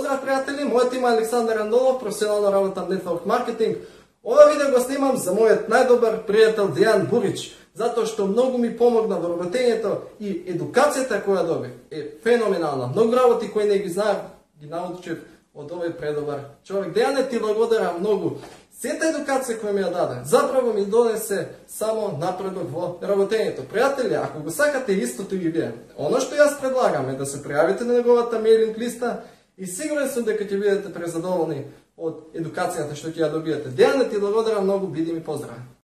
Поздрав, приятели! Моето име е Александър Андолов, професионална работа на Network Marketing. Ова видео го снимам за мојот најдобар пријател Дејан Бурич, затоа што многу ми помогна во работењето и едукацијата која добив е феноменална. Многу работи кои не ги знаев, ги научив од овој предобар човек. Дејане, ти благодарам многу. Сета едукација која ми ја даде, заправо ми донесе само напредок во работењето. Пријатели, ако го сакате истото и вие, оно што јас предлагам е да се пријавите на неговата мејлинг листа и сигурен сум дека ќе бидете презадоволни од едукацијата што ќе ја добиете. Дејане, ти благодарам многу, биди ми поздрав.